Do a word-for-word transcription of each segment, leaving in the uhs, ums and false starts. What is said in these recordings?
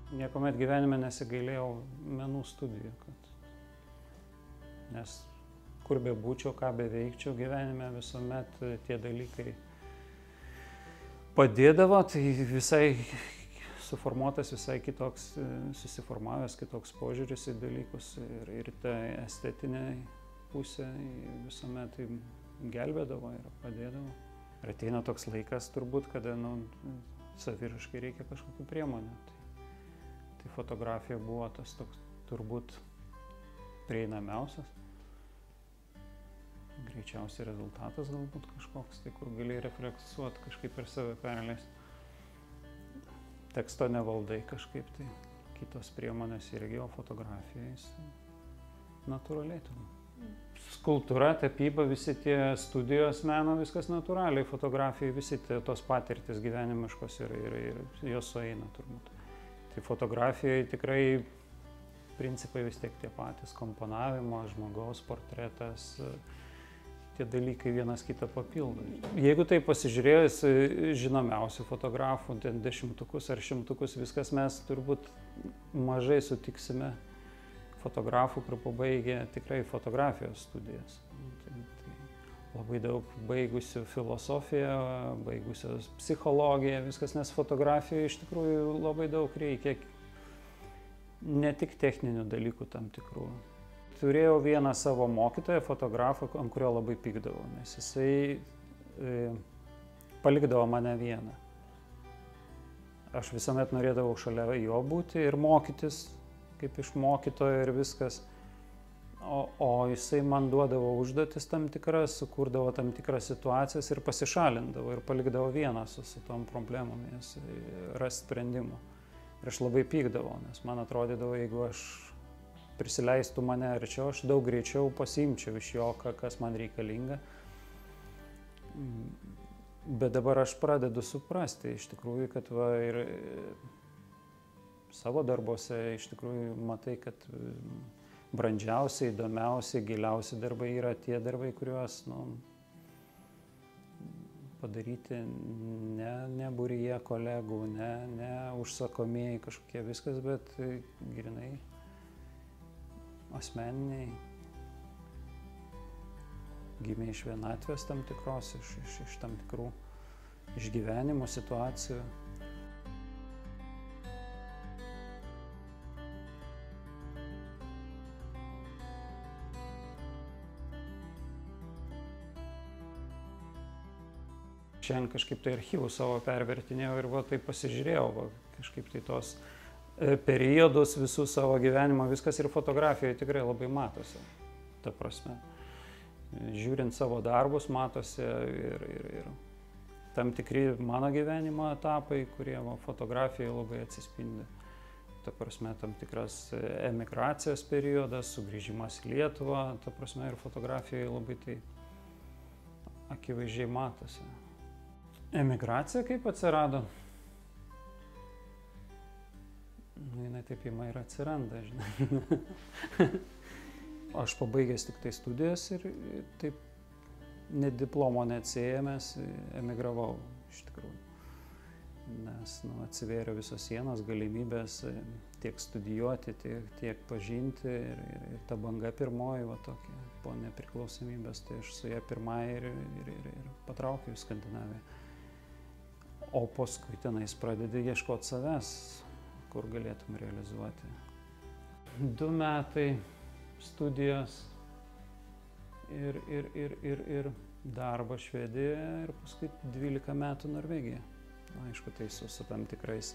niekuomet gyvenime nesigailėjau menų studijų, kad nes kur be būčiau, ką beveikčiau gyvenime, visuomet tie dalykai padėdavo, tai visai suformuotas, visai kitoks, susiformavęs kitoks požiūris į dalykus ir, ir ta estetinė pusė visuomet tai gelbėdavo ir padėdavo. Ir ateina toks laikas turbūt, kada nu, saviraiškai reikia kažkokių priemonių. Tai, tai fotografija buvo tas toks turbūt prieinamiausias. Greičiausiai rezultatas galbūt kažkoks, tai kur gali refleksuoti, kažkaip per save perleisti. Teksto nevaldai kažkaip, tai kitos priemonės irgi, o fotografijais natūraliai turbūt. Skulptūra, tapyba, visi tie studijos meno, viskas natūraliai, fotografijai, visi tie, tos patirtis gyvenimiškos ir, ir, ir jos sueina turbūt. Tai fotografijai tikrai principai vis tiek tie patys, komponavimo, žmogaus portretas, tie dalykai vienas kitą papildo. Jeigu tai pasižiūrėjus žinomiausių fotografų, ten dešimtukus ar šimtukus, viskas mes turbūt mažai sutiksime fotografų, kur pabaigė tikrai fotografijos studijas. Tai, tai labai daug baigusių filosofiją, baigusios psichologiją, viskas, nes fotografijoje iš tikrųjų labai daug reikia ne tik techninių dalykų tam tikrų. Turėjau vieną savo mokytoją, fotografą, ant kurio labai pykdavau, nes jisai e, palikdavo mane vieną. Aš visuomet norėdavau šalia jo būti ir mokytis, kaip iš mokytojo ir viskas. O, o jisai man duodavo užduotis tam tikras, sukurdavo tam tikras situacijas ir pasišalindavo ir palikdavo vieną su, su tom problemomis, rasti sprendimų. Ir aš labai pykdavau, nes man atrodydavo, jeigu aš prisileistų mane arčiau, aš daug greičiau pasiimčiau iš jo, kas man reikalinga. Bet dabar aš pradedu suprasti iš tikrųjų, kad va ir savo darbuose iš tikrųjų matai, kad brandžiausiai, įdomiausiai, giliausi darbai yra tie darbai, kuriuos nu, padaryti ne, ne būryje kolegų, ne, ne užsakomieji kažkokie viskas, bet grynai asmeniniai, gimė iš vienatvės tam tikros, iš, iš, iš tam tikrų išgyvenimų, situacijų. Šiandien kažkaip tai archyvų savo pervertinėjau ir va, tai pasižiūrėjau, va, kažkaip tai tos periodus visų savo gyvenimo, viskas ir fotografijoje tikrai labai matosi. Ta prasme, žiūrint savo darbus matosi ir, ir, ir tam tikri mano gyvenimo etapai, kurie va, fotografijoje labai atsispindi. Ta prasme, tam tikras emigracijos periodas, sugrįžimas į Lietuvą, ta prasme, ir fotografijoje labai tai akivaizdžiai matosi. Emigracija kaip atsirado? Nu, jinai taip ima ir atsiranda, žinai. Aš pabaigęs tik tai studijas ir taip net diplomo neatsiėmęs emigravau iš tikrųjų. Nes nu, atsivėrė visos sienos, galimybės tiek studijuoti, tiek, tiek pažinti ir, ir, ir ta banga pirmoji, va tokia, po nepriklausomybės, tai aš su ją pirmai ir, ir, ir, ir patraukiau į Skandinaviją. O paskui tenais pradedi ieškoti savęs, kur galėtum realizuoti. Du metai studijos ir, ir, ir, ir, ir darbą Švedijoje ir paskui dvylika metų Norvegijoje. Aišku, tai su, su tam tikrais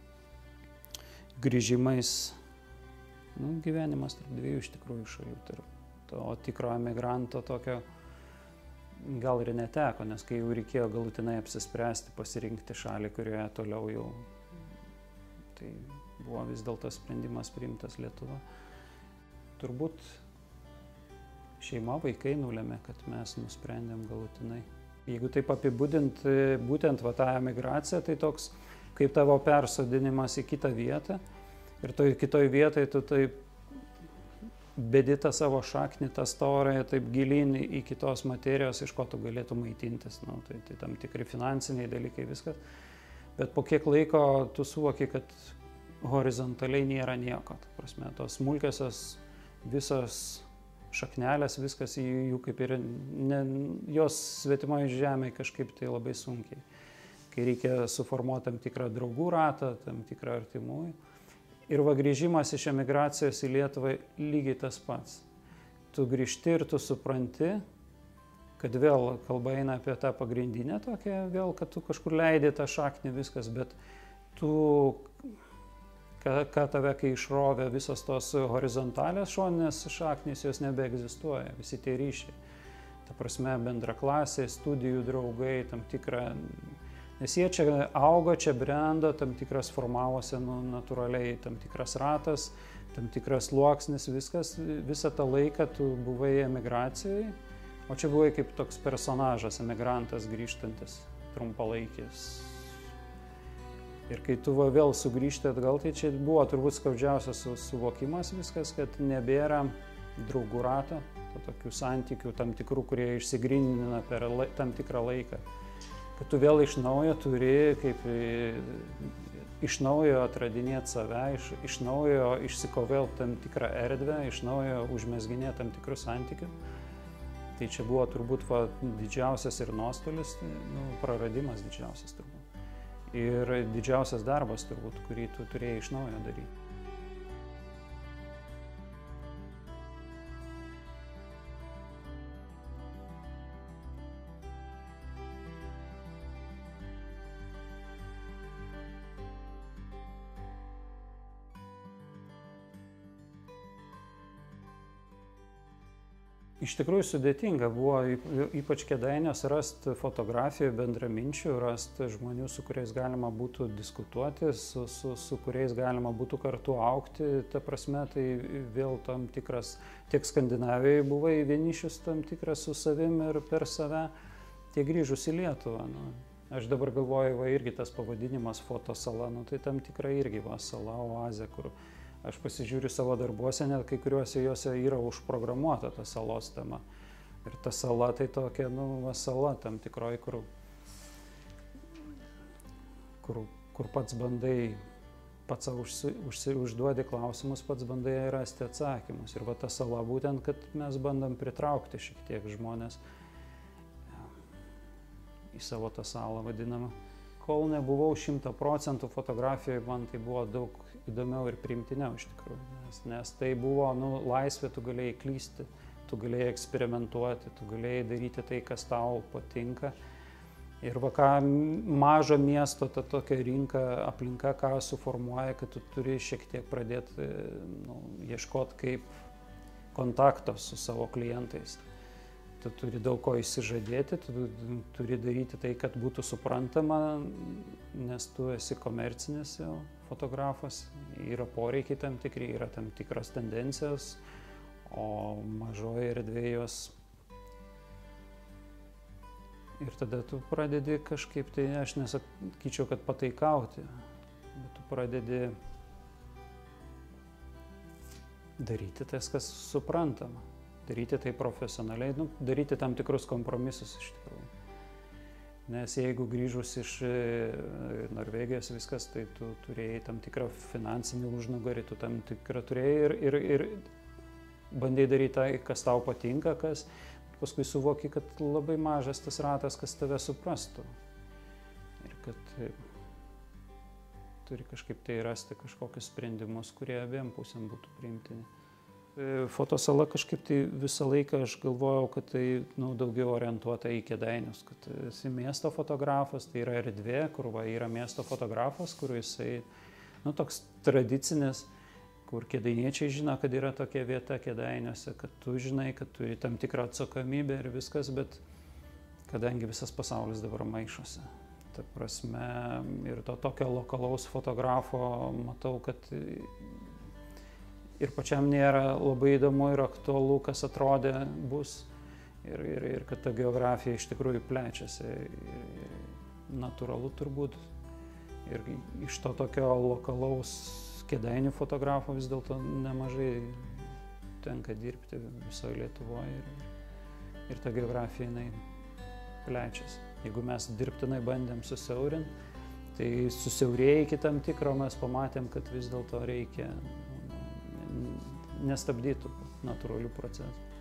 grįžimais, nu, gyvenimas tarp dviejų iš tikrųjų šalių, tarp to tikro emigranto tokio gal ir neteko, nes kai jau reikėjo galutinai apsispręsti, pasirinkti šalį, kurioje toliau jau, tai buvo vis dėlto sprendimas priimtas Lietuva. Turbūt šeima, vaikai nulėmė, kad mes nusprendėm galutinai. Jeigu taip apibūdint būtent va, tą emigraciją, tai toks kaip tavo persodinimas į kitą vietą ir toj kitoj vietoj tu taip bedi tą savo šaknį, tą storąją, taip gilin į kitos materijos, iš ko tu galėtum maitintis. Nu, tai, tai tam tikri finansiniai dalykai, viskas. Bet po kiek laiko tu suvoki, kad horizontaliai nėra nieko. Ta prasme, tos smulkiosios visos šaknelės, viskas jų kaip ir, ne, jos svetimoje žemėje kažkaip tai labai sunkiai. Kai reikia suformuoti tam tikrą draugų ratą, tam tikrą artimųjų. Ir va grįžimas iš emigracijos į Lietuvą lygiai tas pats. Tu grįžti ir tu supranti, kad vėl kalba eina apie tą pagrindinę tokią, vėl, kad tu kažkur leidi tą šaknį viskas, bet tu, ką, ką tave, kai išrovė visos tos horizontalės šoninės šaknys, jos nebeegzistuoja, visi tie ryšiai. Ta prasme, bendraklasiai, studijų draugai, tam tikrą, nes jie čia augo, čia brendo, tam tikras formavosi nu, natūraliai, tam tikras ratas, tam tikras sluoksnis, viskas, visą tą laiką tu buvai emigracijoje, o čia buvai kaip toks personažas, emigrantas grįžtantis, trumpalaikis. Ir kai tu va vėl sugrįžti atgal, tai čia buvo turbūt skaudžiausias suvokimas viskas, kad nebėra draugų rato, tokių santykių, tam tikrų, kurie išsigrynina per lai, tam tikrą laiką. Kad tu vėl iš naujo turi, kaip iš naujo atradinėti save, iš, iš naujo išsikovėti tam tikrą erdvę, iš naujo užmesginėti tam tikrus santykius. Tai čia buvo turbūt va, didžiausias ir nuostolis, nu, praradimas didžiausias turbūt. Ir didžiausias darbas turbūt, kurį tu turėjai iš naujo daryti. Iš tikrųjų sudėtinga buvo, ypač Kėdainiuose, rasti fotografijų bendraminčių, rasti žmonių, su kuriais galima būtų diskutuoti, su, su, su kuriais galima būtų kartu augti. Ta prasme, tai vėl tam tikras, tiek Skandinavijoje buvai vienišius tam tikras su savim ir per save, tiek grįžus į Lietuvą. Nu, aš dabar galvoju, va, irgi tas pavadinimas fotosala, nu, tai tam tikra irgi va, sala, oazė, kur aš pasižiūriu savo darbuose, net kai kuriuose juose yra užprogramuota ta salos tema. Ir ta sala tai tokia, nu, va, sala tam tikroji, kur, kur, kur pats bandai, pats užsi, užsi, užduodi klausimus, pats bandai rasti atsakymus. Ir va ta sala būtent, kad mes bandom pritraukti šiek tiek žmonės į savo tą salą vadinamą. Kol nebuvau šimta procentų fotografijoje, man tai buvo daug įdomiau ir priimtiniau iš tikrųjų, nes, nes tai buvo nu, laisvė, tu galėjai klysti, tu galėjai eksperimentuoti, tu galėjai daryti tai, kas tau patinka. Ir va ką mažo miesto ta tokia rinka, aplinka, ką suformuoja, kad tu turi šiek tiek pradėti nu, ieškoti kaip kontakto su savo klientais. Tu turi daug ko išsižadėti, tu turi daryti tai, kad būtų suprantama, nes tu esi komercinis jau fotografas, yra poreikiai tam tikri, yra tam tikros tendencijos, o mažoje erdvėje jos. Ir tada tu pradedi kažkaip, tai aš nesakyčiau, kad pataikauti, bet tu pradedi daryti tas, kas suprantama. Daryti tai profesionaliai, nu, daryti tam tikrus kompromisus iš tikrųjų. Nes jeigu grįžus iš Norvegijos viskas, tai tu turėjai tam tikrą finansinį užnugarį, tu tam tikrą turėjai ir, ir, ir bandėjai daryti tai, kas tau patinka, kas paskui suvoki, kad labai mažas tas ratas, kas tave suprastų. Ir kad turi kažkaip tai rasti kažkokius sprendimus, kurie abiem pusėm būtų priimtini. Fotosala kažkaip tai visą laiką aš galvojau, kad tai nu, daugiau orientuota į Kėdainius, kad esi miesto fotografas, tai yra erdvė, kur va, yra miesto fotografas, kur jisai nu, toks tradicinis, kur kėdainiečiai žino, kad yra tokia vieta Kėdainiuose, kad tu žinai, kad turi tam tikrą atsakomybę ir viskas, bet kadangi visas pasaulis dabar maišosi. Ta prasme, ir to tokio lokalaus fotografo matau, kad ir pačiam nėra labai įdomu ir aktualu, kas atrodė bus. Ir, ir, ir kad ta geografija iš tikrųjų plečiasi. Ir, ir natūralu turbūt. Ir iš to tokio lokalaus Kėdainių fotografo vis dėlto nemažai tenka dirbti visoje Lietuvoje. Ir, ir ta geografija jinai plečiasi. Jeigu mes dirbtinai bandėm susiaurinti, tai susiaurėja iki tam tikro, mes pamatėm, kad vis dėlto reikia nestabdyti natūralių procesų.